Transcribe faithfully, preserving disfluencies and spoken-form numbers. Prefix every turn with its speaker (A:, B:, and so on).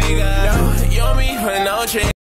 A: nigga. No, you want me for no chick.